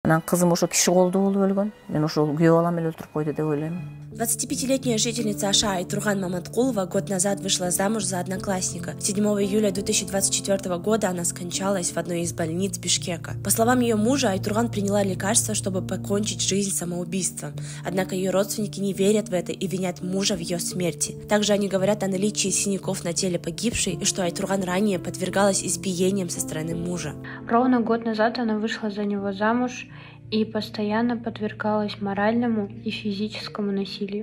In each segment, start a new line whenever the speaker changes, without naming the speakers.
Анан кызым ошо киши колдуу болуп өлгөн. Мен ошол күйөө балам эле өлтүрүп койду деп ойлойм.
25-летняя жительница Аша Айтурган Маматкулова год назад вышла замуж за одноклассника. 7 июля 2024 года она скончалась в одной из больниц Бишкека. По словам ее мужа, Айтурган приняла лекарства, чтобы покончить жизнь самоубийством. Однако ее родственники не верят в это и винят мужа в ее смерти. Также они говорят о наличии синяков на теле погибшей и что Айтурган ранее подвергалась избиениям со стороны мужа.
Ровно год назад она вышла за него замуж и постоянно подвергалась моральному и физическому насилию.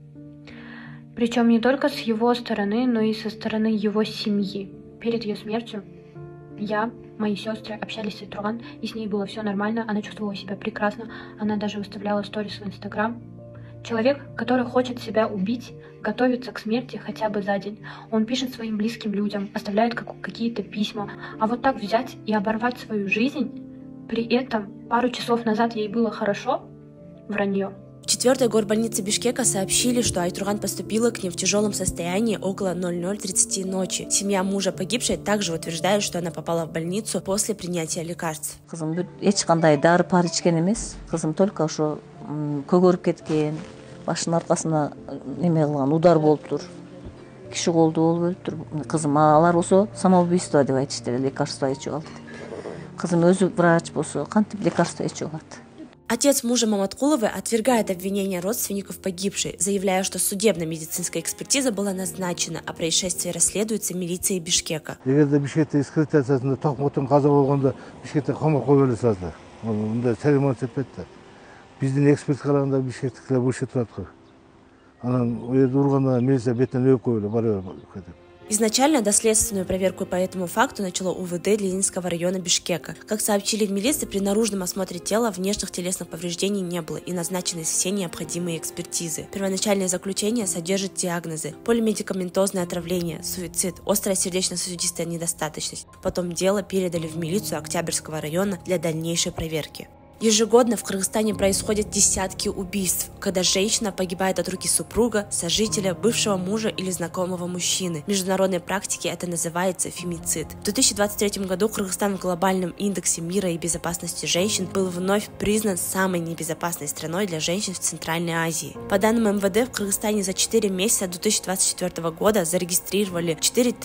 Причем не только с его стороны, но и со стороны его семьи. Перед ее смертью мои сестры общались с Айтурган, и с ней было все нормально, она чувствовала себя прекрасно, она даже выставляла сторис в Инстаграм. Человек, который хочет себя убить, готовится к смерти хотя бы за день. Он пишет своим близким людям, оставляет какие-то письма. А вот так взять и оборвать свою жизнь, при этом пару часов назад ей было хорошо, вранье.
В 4-й горбольнице Бишкека сообщили, что Айтурган поступила к ним в тяжелом состоянии около 00:30 ночи. Семья мужа погибшей также утверждает, что она попала в больницу после принятия лекарств.
Кызым эч кандай дары пар ичкен эмес. Кызым только ошо көгөрүп кеткен, башынын аркасына неме кылган удар болуптур. Киши колдуу болуп өлүптүр. Кызым алар болсо самоубийство деп айтышты, лекарство ичип алды. Кызым өзү врач болсо кантип лекарство ичип алат.
Отец мужа Маматкуловой отвергает обвинения родственников погибшей, заявляя, что судебно-медицинская экспертиза была назначена, а происшествие расследуется милицией Бишкека.
Эгерде Бишкекте экспертизасында токмотун каза болгондо Бишкекте камап коюп эле салды. Мындай церемония өтпөйт да. Биздин эксперт караганда Бишкектикилер бушка турат го. Анан у жерде урганда милиция бетинен өп коюп эле бара кетип.
Изначально доследственную проверку по этому факту начало УВД Ленинского района Бишкека. Как сообщили в милиции, при наружном осмотре тела внешних телесных повреждений не было и назначены все необходимые экспертизы. Первоначальное заключение содержит диагнозы: полимедикаментозное отравление, суицид, острая сердечно-сосудистая недостаточность. Потом дело передали в милицию Октябрьского района для дальнейшей проверки. Ежегодно в Кыргызстане происходят десятки убийств, когда женщина погибает от руки супруга, сожителя, бывшего мужа или знакомого мужчины. В международной практике это называется фемицид. В 2023 году Кыргызстан в глобальном индексе мира и безопасности женщин был вновь признан самой небезопасной страной для женщин в Центральной Азии. По данным МВД, в Кыргызстане за 4 месяца 2024 года зарегистрировали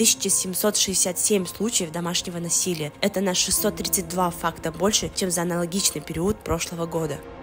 4767 случаев домашнего насилия. Это на 632 факта больше, чем за аналогичный период прошлого года.